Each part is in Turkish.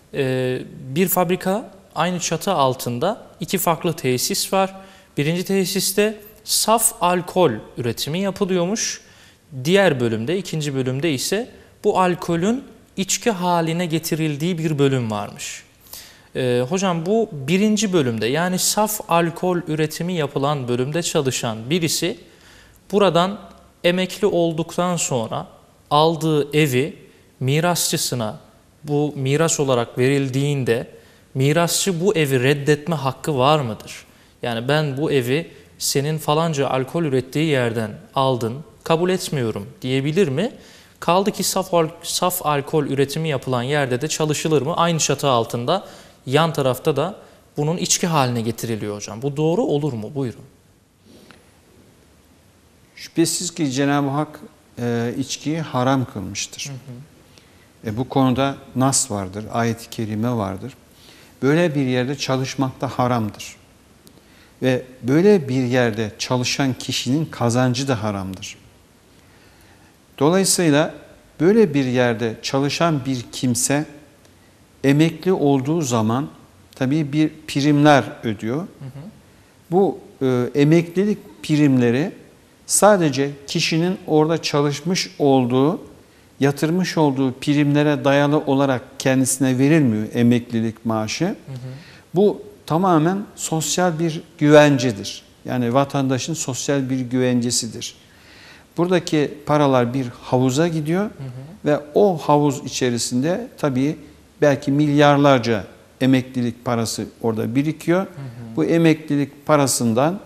Bir fabrika, aynı çatı altında iki farklı tesis var. Birinci tesiste saf alkol üretimi yapılıyormuş. Diğer bölümde, ikinci bölümde ise bu alkolün içki haline getirildiği bir bölüm varmış. Hocam bu birinci bölümde, yani saf alkol üretimi yapılan bölümde çalışan birisi buradan emekli olduktan sonra aldığı evi mirasçısına bu miras olarak verildiğinde mirasçı bu evi reddetme hakkı var mıdır? Yani ben bu evi senin falanca alkol ürettiği yerden aldın, kabul etmiyorum diyebilir mi? Kaldı ki saf alkol üretimi yapılan yerde de çalışılır mı? Aynı çatı altında, yan tarafta da bunun içki haline getiriliyor hocam. Bu doğru olur mu? Buyurun. Şüphesiz ki Cenab-ı Hak içkiyi haram kılmıştır. Bu konuda nas vardır, ayet-i kerime vardır. Böyle bir yerde çalışmak da haramdır. Ve böyle bir yerde çalışan kişinin kazancı da haramdır. Dolayısıyla böyle bir yerde çalışan bir kimse emekli olduğu zaman tabii bir primler ödüyor. Bu emeklilik primleri sadece kişinin orada çalışmış olduğu, yatırmış olduğu primlere dayalı olarak kendisine verilmiyor emeklilik maaşı. Bu tamamen sosyal bir güvencedir. Yani vatandaşın sosyal bir güvencesidir. Buradaki paralar bir havuza gidiyor ve o havuz içerisinde tabii belki milyarlarca emeklilik parası orada birikiyor. Bu emeklilik parasından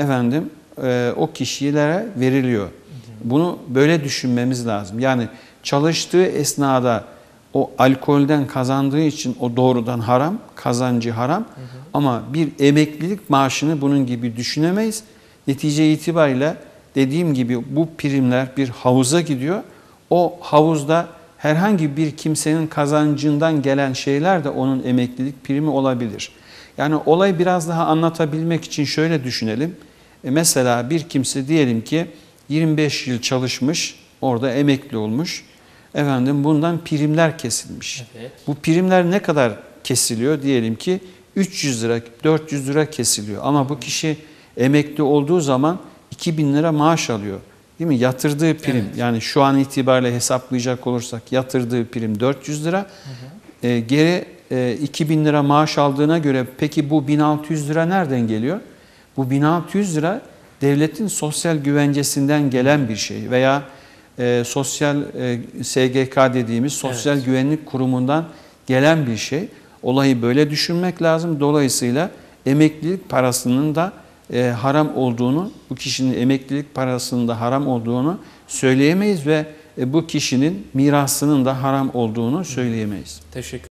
o kişilere veriliyor. Bunu böyle düşünmemiz lazım. Yani çalıştığı esnada o alkolden kazandığı için o doğrudan haram, kazancı haram. Ama bir emeklilik maaşını bunun gibi düşünemeyiz. Netice itibariyle dediğim gibi bu primler bir havuza gidiyor. O havuzda herhangi bir kimsenin kazancından gelen şeyler de onun emeklilik primi olabilir. Yani olayı biraz daha anlatabilmek için şöyle düşünelim. Mesela bir kimse diyelim ki 25 yıl çalışmış, orada emekli olmuş. Bundan primler kesilmiş. Evet. Bu primler ne kadar kesiliyor? Diyelim ki 300 lira, 400 lira kesiliyor. Ama bu kişi emekli olduğu zaman 2000 lira maaş alıyor. Değil mi? Yatırdığı prim, evet. Yani şu an itibariyle hesaplayacak olursak yatırdığı prim 400 lira. Geri 2000 lira maaş aldığına göre peki bu 1600 lira nereden geliyor? Bu 1600 lira devletin sosyal güvencesinden gelen bir şey veya sosyal SGK dediğimiz sosyal evet. Güvenlik kurumundan gelen bir şey. Olayı böyle düşünmek lazım. Dolayısıyla emeklilik parasının da haram olduğunu, bu kişinin emeklilik parasının da haram olduğunu söyleyemeyiz ve bu kişinin mirasının da haram olduğunu söyleyemeyiz. Teşekkür